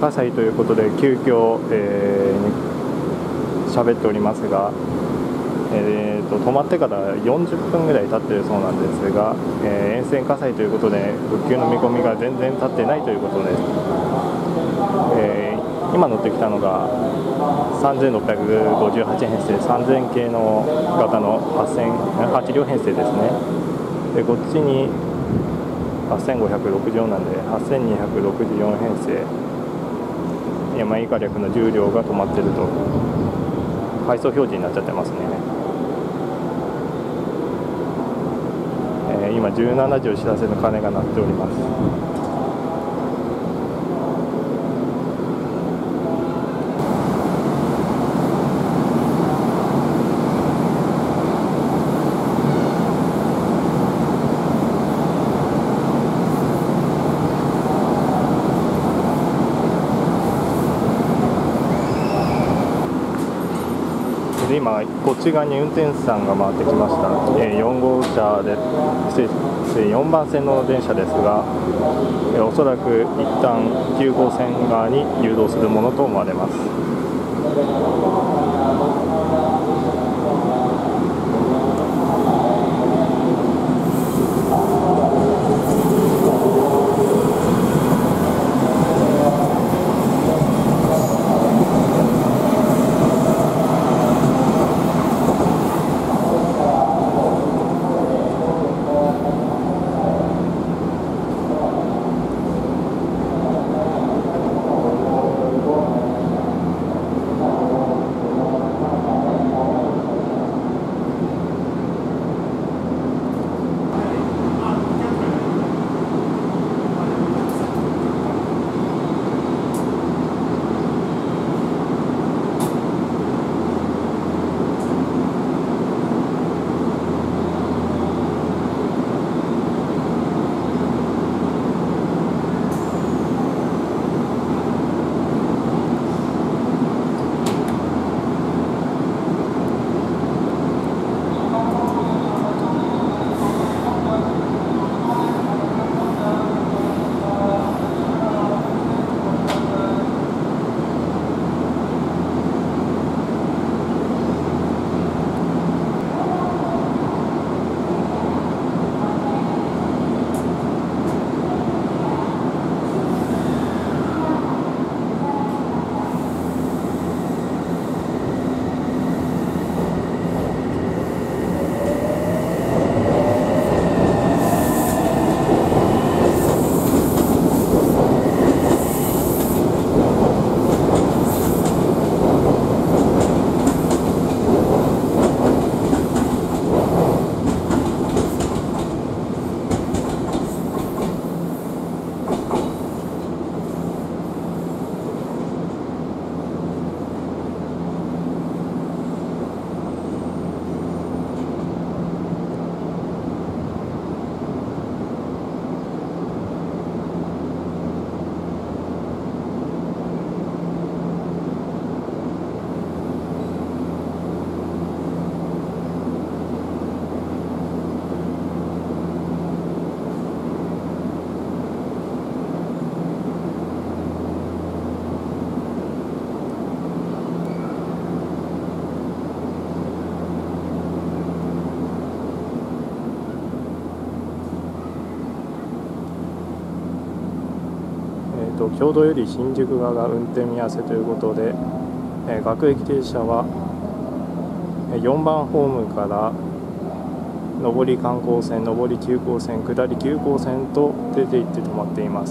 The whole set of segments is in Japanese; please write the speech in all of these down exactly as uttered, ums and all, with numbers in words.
火災ということで急遽、えー、喋っておりますが、えー、と止まってからよんじゅっぷんぐらい経っているそうなんですが、えー、沿線火災ということで復旧の見込みが全然立っていないということです。えー、今乗ってきたのがさんぜんろっぴゃくごじゅうはちへんせいさんぜん系の型のはち両編成ですね。でこっちにはっせんごひゃくろくじゅうよんなんではっせんにひゃくろくじゅうよん編成、山以下略のじゅう両が止まっていると配送表示になっちゃってますね。えー、今じゅうななじを知らせの鐘が鳴っております。で今こっち側に運転手さんが回ってきました。えー、よん号車で失礼よんばん線の電車ですが、えー、おそらく一旦きゅう号線側に誘導するものと思われます。経堂より新宿側が運転見合わせということで、えー、各駅停車はよんばんホームから上り観光線、上り急行線、下り急行線と出て行って止まっています。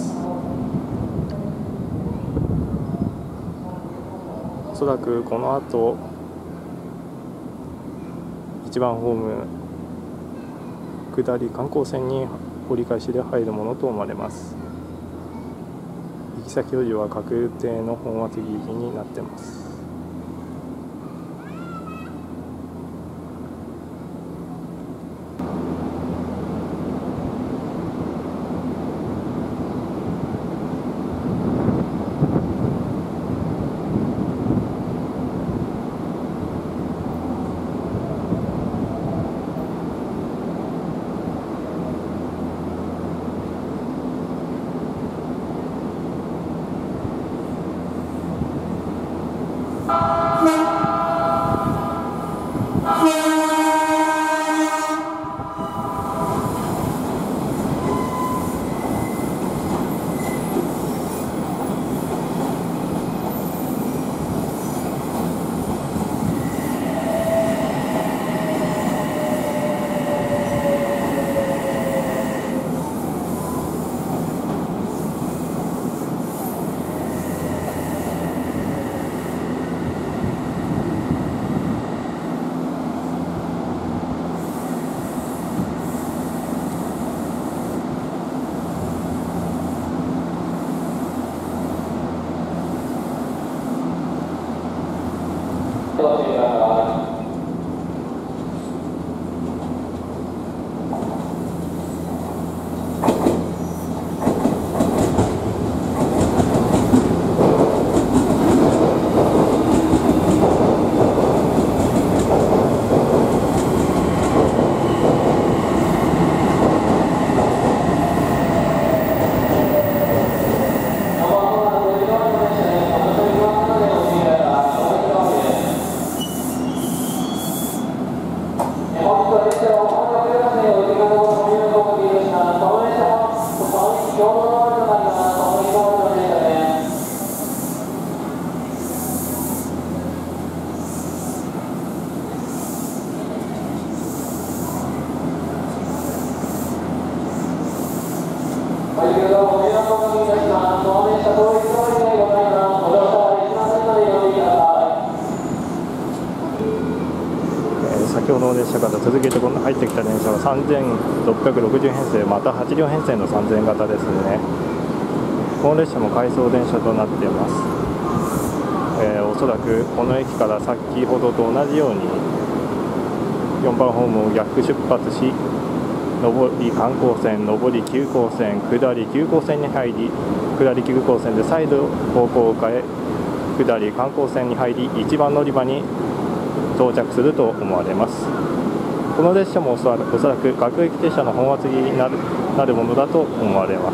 おそらくこの後いちばんホーム下り観光線に折り返しで入るものと思われます。行き先表示は確定の本厚木行きになっています。 先ほどの列車から続けて入ってきた電車はさんぜんろっぴゃくろくじゅう編成、またはち両編成のさんぜん型ですね。この列車も回送電車となっています。えー、おそらくこの駅から先ほどと同じようによんばんホームを逆出発し、上り観光線、上り急行線、下り急行線に入り、下り急行線で再度方向を変え、下り観光線に入り、いちばん乗り場に到着すると思われます。この列車もおそらく、おそらく各駅停車の本厚木になる、なるものだと思われます。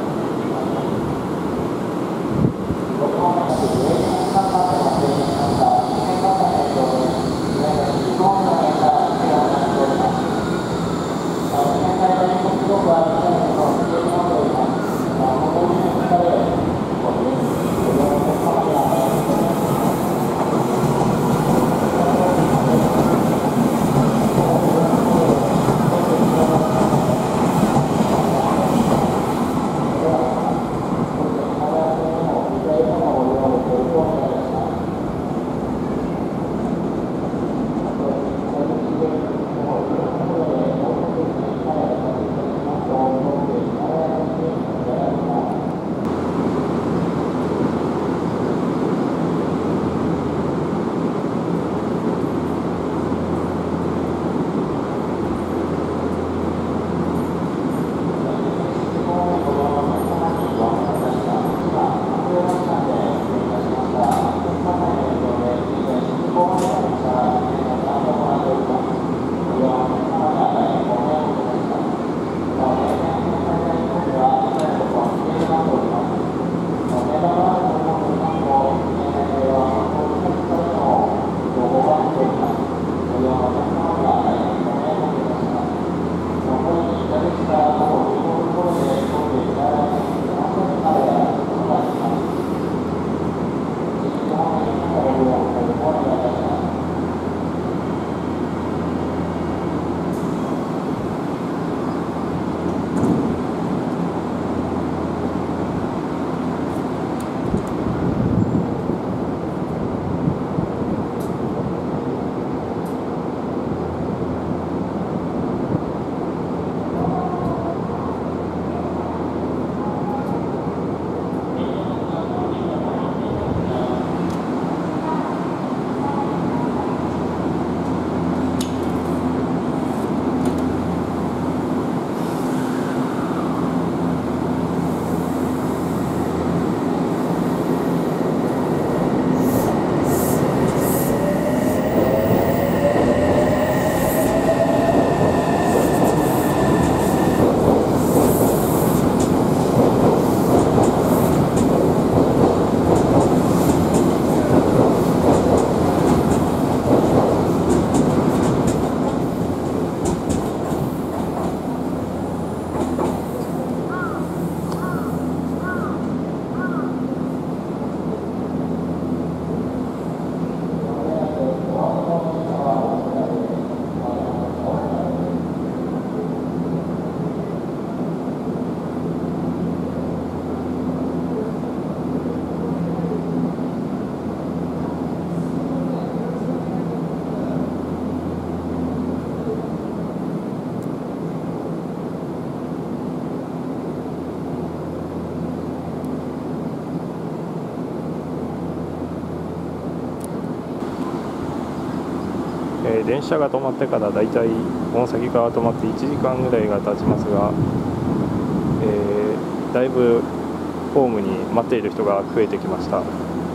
えー、電車が止まってからだいたいこの先から止まっていちじかんぐらいが経ちますが、えー、だいぶホームに待っている人が増えてきました。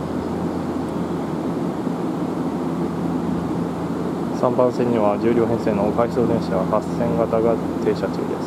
さんばん線にはじゅう両編成の回送電車はち線型が停車中です。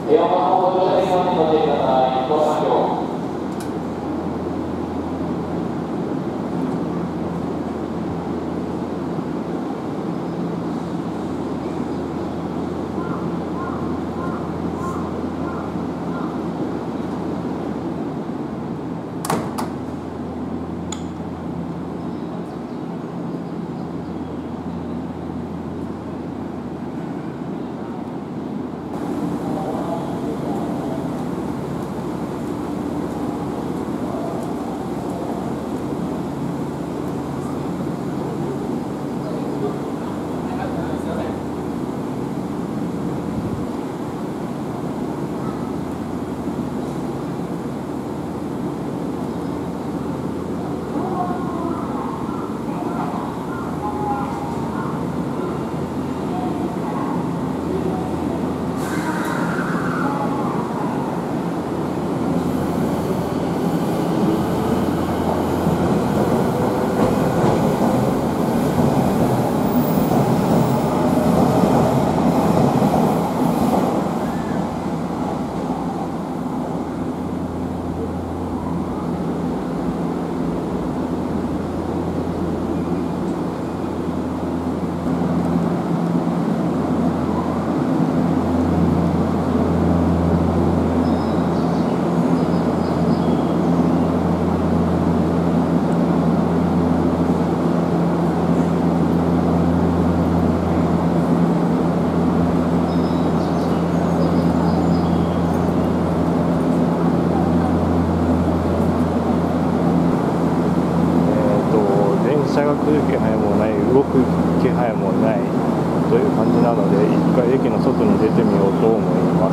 車が来る気配もない、動く気配もないという感じなので、一回駅の外に出てみようと思います。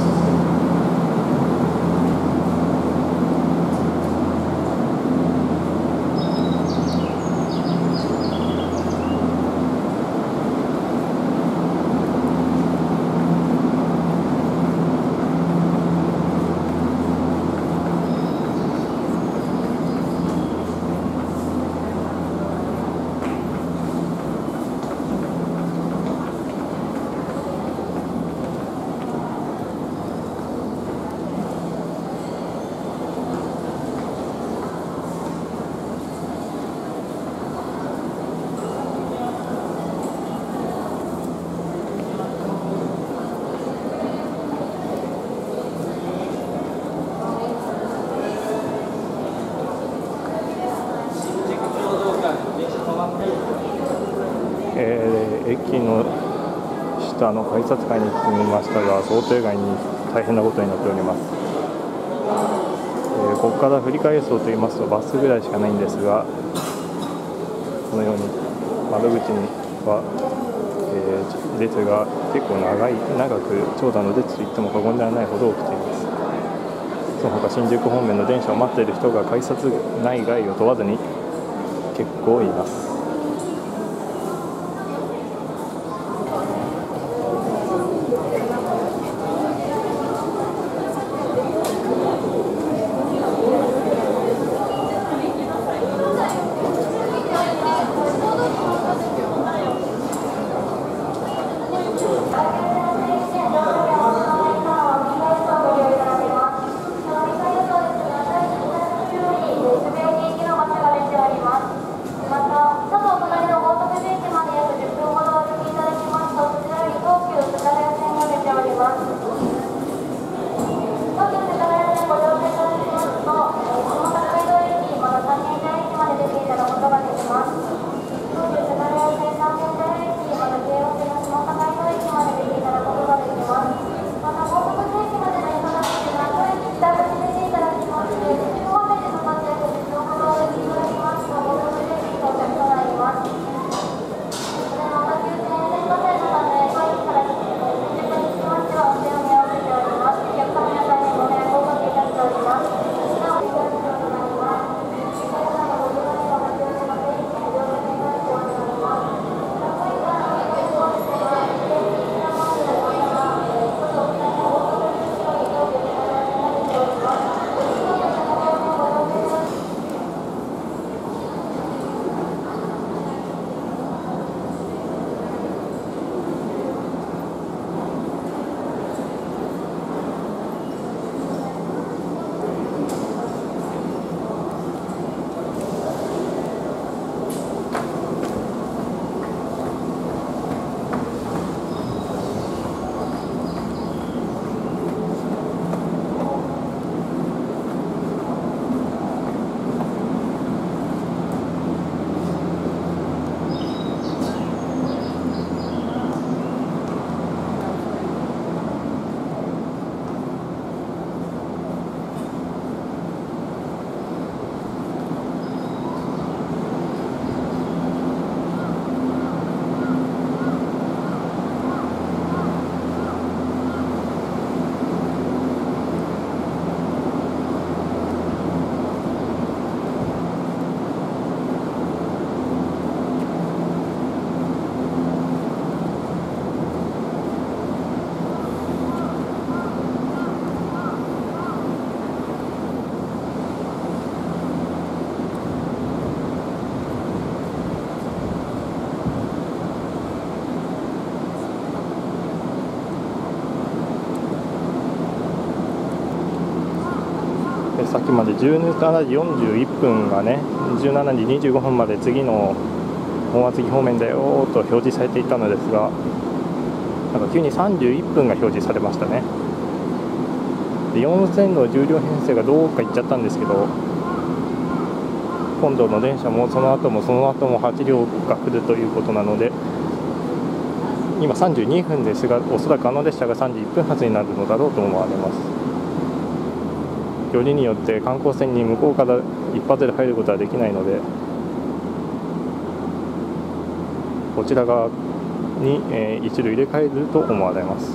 えー、駅の下の改札階に来てみましたが、想定外に大変なことになっております。えー、ここから振り替え層といいますとバスぐらいしかないんですが、このように窓口には、えー、列が結構長い長く長蛇の列といっても過言ではないほど起きています。その他新宿方面の電車を待っている人が改札内外を問わずに結構います。 またさっきまでじゅうしちじよんじゅういっぷんがね、じゅうしちじにじゅうごふんまで次の本厚木方面だよと表示されていたのですが、なんか急にさんじゅういっぷんが表示されましたね。でよん線のじゅう両編成がどうか行っちゃったんですけど、今度の電車もその後もその後もはち両が来るということなので、今さんじゅうにふんですが、おそらくあの列車がさんじゅういっぷん発になるのだろうと思われます。よりによって観光船に向こうから一発で入ることはできないので、こちら側に、えー、一路入れ替えると思われます。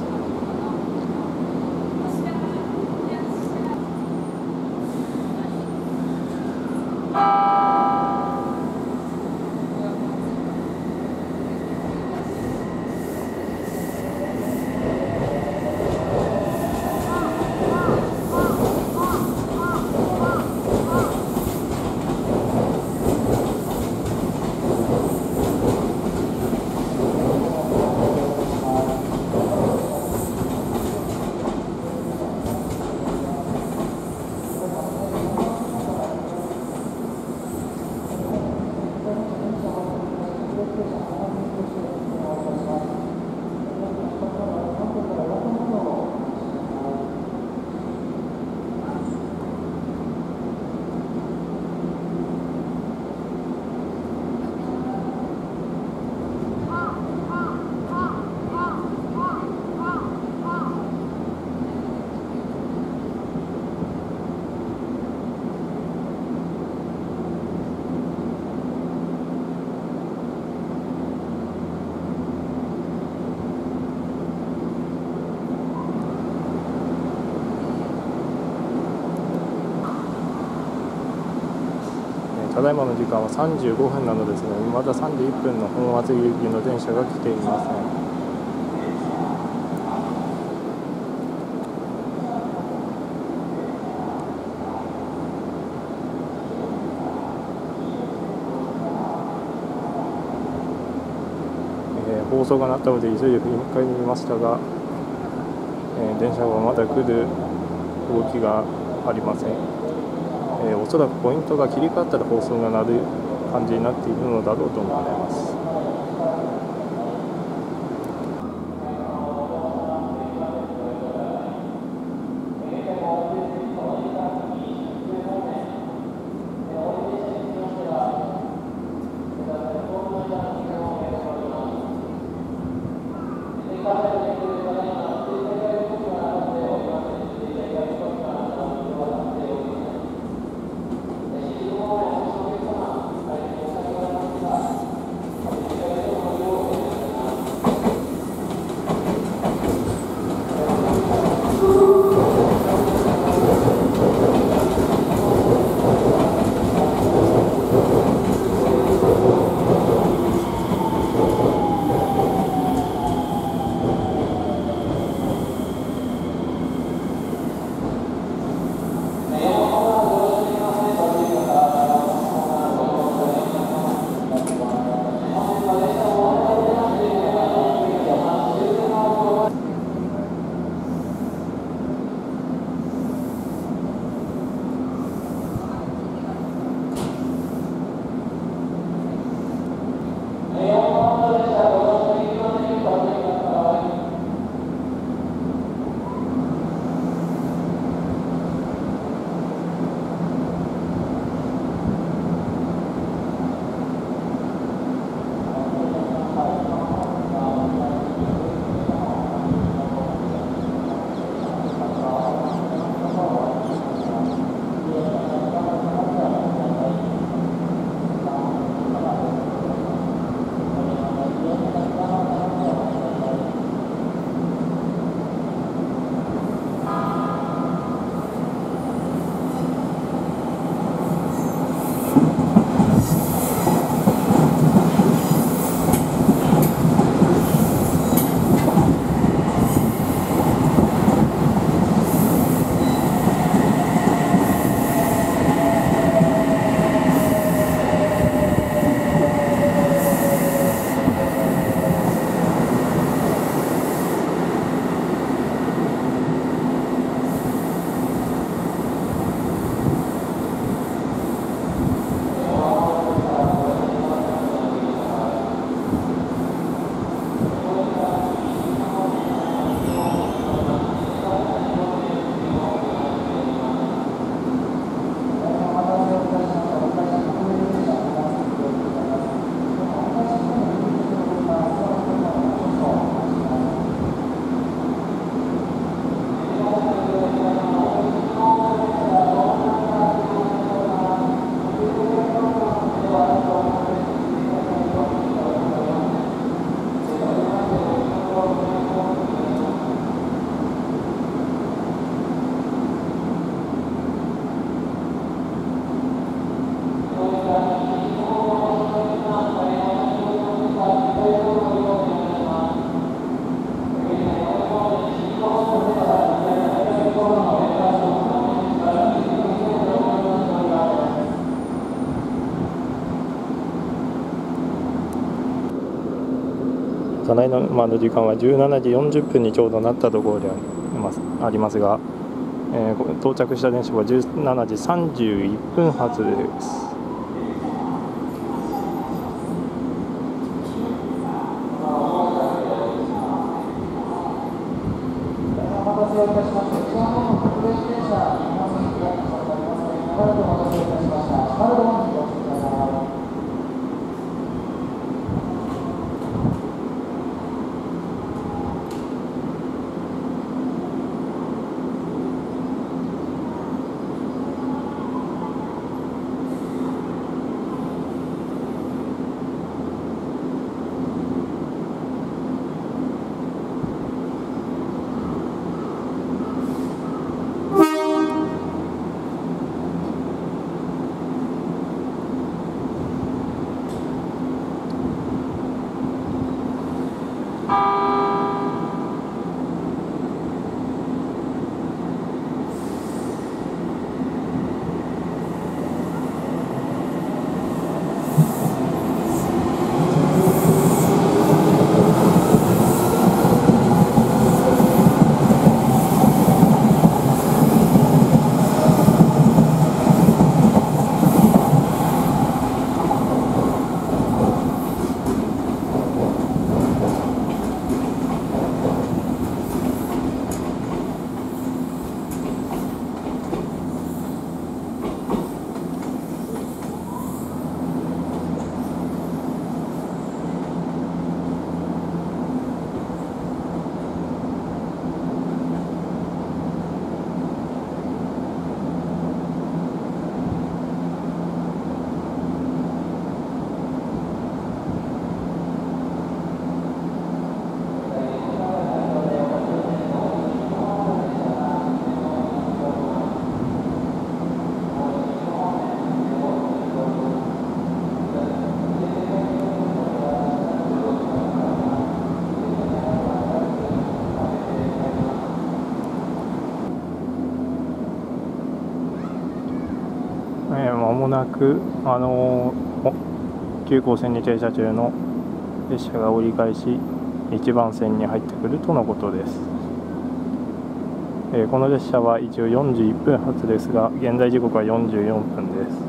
ただいまの時間はさんじゅうごふんなのですが、まださんじゅういっぷんの本厚木行きの電車が来ていません。えー、放送が鳴ったので急いで振り返りましたが、えー、電車はまだ来る動きがありません。えー、おそらくポイントが切り替わったら放送が鳴る感じになっているのだろうと思われます。 来のまで時間はじゅうしちじよんじゅっぷんにちょうどなったところであります、ありますが、えー、到着した電車はじゅうしちじさんじゅういっぷん発です。まもなく、あのー、急行線に停車中の列車が折り返しいちばん線に入ってくるとのことです。えー、この列車は一応よんじゅういっぷん発ですが、現在時刻はよんじゅうよんぷんです。